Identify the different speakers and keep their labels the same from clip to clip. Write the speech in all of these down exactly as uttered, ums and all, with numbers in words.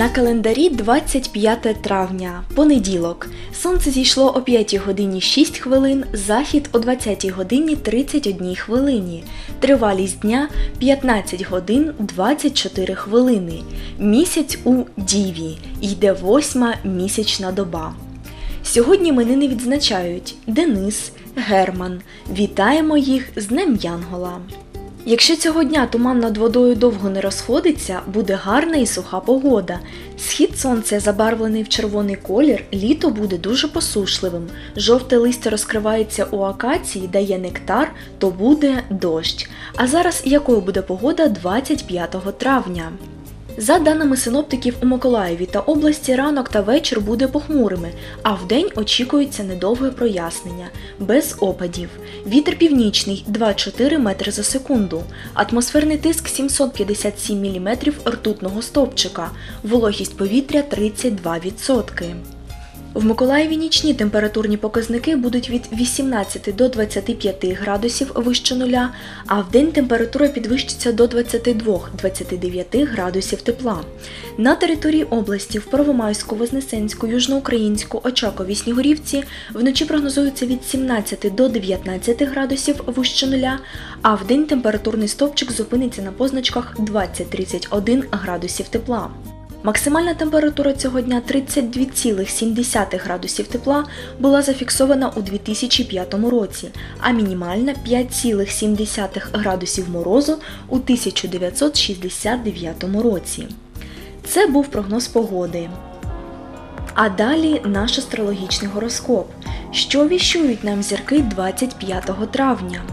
Speaker 1: На календарі двадцять п'яте травня, понеділок. Сонце зійшло о п'ятій годині шість хвилин, захід о двадцятій годині тридцять одній хвилині. Тривалість дня – п'ятнадцять годин двадцять чотири хвилини. Місяць у Діві. Йде восьма місячна доба. Сьогодні іменини відзначають Денис, Герман. Вітаємо їх з Днем Янгола. Якщо цього дня туман над водою довго не розходиться, буде гарна і суха погода. Схід сонця забарвлений в червоний колір, літо буде дуже посушливим. Жовте листя розкривається у акації, дає нектар, то буде дощ. А зараз якою буде погода двадцять п'ятого травня? За даними синоптиків, у Миколаєві та області ранок та вечір буде похмурими, а вдень очікується недовге прояснення, без опадів. Вітер північний – два-чотири метри за секунду, атмосферний тиск сімсот п'ятдесят сім міліметрів ртутного стовпчика, вологість повітря тридцять два відсотки. В Миколаєві нічні температурні показники будуть від вісімнадцяти до двадцяти п'яти градусів вище нуля, а вдень температура підвищиться до двадцяти двох - двадцяти дев'яти градусів тепла. На території області в Первомайську, Вознесенську, Южноукраїнську, Очакові, Снігурівці вночі прогнозується від сімнадцяти до дев'ятнадцяти градусів вище нуля, а вдень температурний стовпчик зупиниться на позначках двадцять - тридцять один градусів тепла. Максимальна температура цього дня тридцять два цілих сім десятих градусів тепла була зафіксована у дві тисячі п'ятому році, а мінімальна п'ять цілих сім десятих градусів морозу у тисяча дев'ятсот шістдесят дев'ятому році. Це був прогноз погоди. А далі наш астрологічний гороскоп. Що віщують нам зірки двадцять п'ятого травня?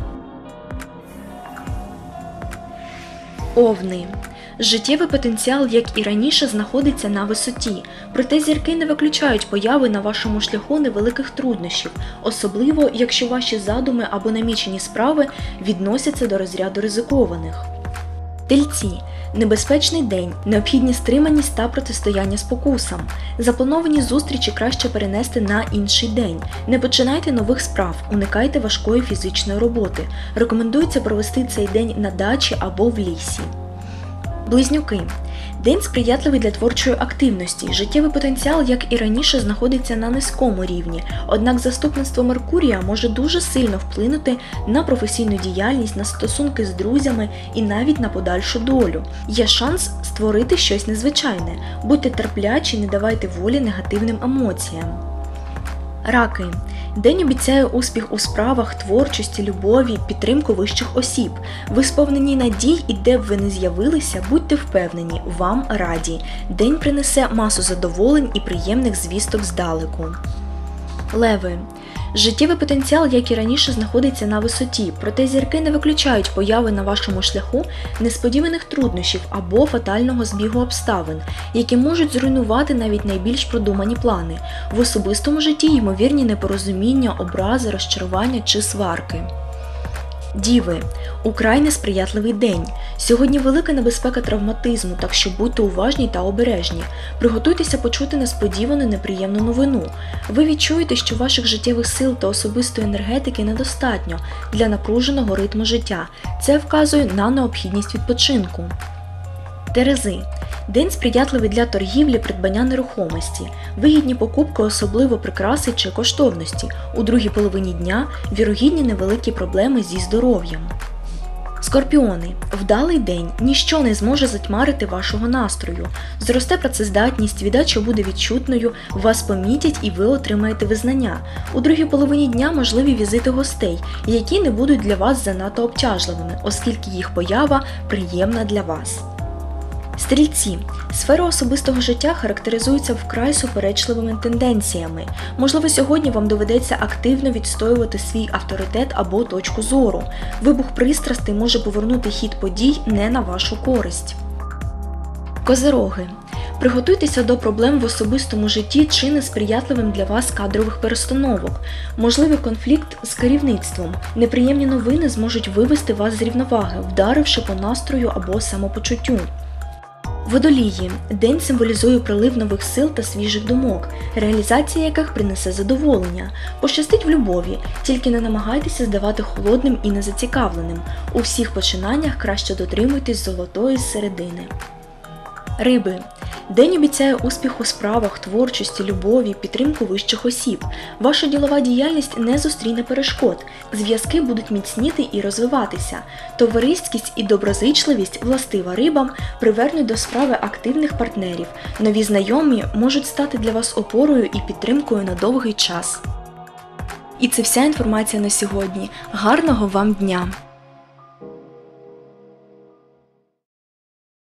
Speaker 1: Овни. Життєвий потенціал, як і раніше, знаходиться на висоті, проте зірки не виключають появи на вашому шляху невеликих труднощів, особливо, якщо ваші задуми або намічені справи відносяться до розряду ризикованих. Тельці. Небезпечний день, необхідні стриманість та протистояння спокусам. Заплановані зустрічі краще перенести на інший день. Не починайте нових справ, уникайте важкої фізичної роботи. Рекомендується провести цей день на дачі або в лісі. Близнюки. День сприятливий для творчої активності. Життєвий потенціал, як і раніше, знаходиться на низькому рівні, однак заступництво Меркурія може дуже сильно вплинути на професійну діяльність, на стосунки з друзями і навіть на подальшу долю. Є шанс створити щось незвичайне. Будьте терплячі, не давайте волі негативним емоціям. Раки. День обіцяє успіх у справах, творчості, любові, підтримку вищих осіб. Ви сповнені надій і де б ви не з'явилися, будьте впевнені, вам раді. День принесе масу задоволень і приємних звісток здалеку. Леви. Життєвий потенціал, як і раніше, знаходиться на висоті, проте зірки не виключають появи на вашому шляху несподіваних труднощів або фатального збігу обставин, які можуть зруйнувати навіть найбільш продумані плани. В особистому житті ймовірні непорозуміння, образи, розчарування чи сварки. Діви. Украй несприятливий день. Сьогодні велика небезпека травматизму, так що будьте уважні та обережні. Приготуйтеся почути несподівану неприємну новину. Ви відчуєте, що ваших життєвих сил та особистої енергетики недостатньо для напруженого ритму життя. Це вказує на необхідність відпочинку. Терези. День сприятливий для торгівлі, придбання нерухомості. Вигідні покупки, особливо прикраси чи коштовності. У другій половині дня вірогідні невеликі проблеми зі здоров'ям. Скорпіони. Вдалий день. Ніщо не зможе затьмарити вашого настрою. Зросте працездатність, віддача буде відчутною, вас помітять і ви отримаєте визнання. У другій половині дня можливі візити гостей, які не будуть для вас занадто обтяжливими, оскільки їх поява приємна для вас. Стрільці. Сфера особистого життя характеризується вкрай суперечливими тенденціями. Можливо, сьогодні вам доведеться активно відстоювати свій авторитет або точку зору. Вибух пристрастей може повернути хід подій не на вашу користь. Козироги. Приготуйтеся до проблем в особистому житті чи несприятливим для вас кадрових перестановок. Можливий конфлікт з керівництвом. Неприємні новини зможуть вивести вас з рівноваги, вдаривши по настрою або самопочуттю. Водолії. День символізує прилив нових сил та свіжих думок, реалізація яких принесе задоволення. Пощастить в любові, тільки не намагайтеся здавати холодним і незацікавленим. У всіх починаннях краще дотримуйтесь золотої середини. Риби. День обіцяє успіх у справах, творчості, любові, підтримку вищих осіб. Ваша ділова діяльність не зустріне перешкод, зв'язки будуть міцніти і розвиватися. Товариськість і доброзичливість, властива рибам, привернуть до справи активних партнерів. Нові знайомі можуть стати для вас опорою і підтримкою на довгий час. І це вся інформація на сьогодні. Гарного вам дня!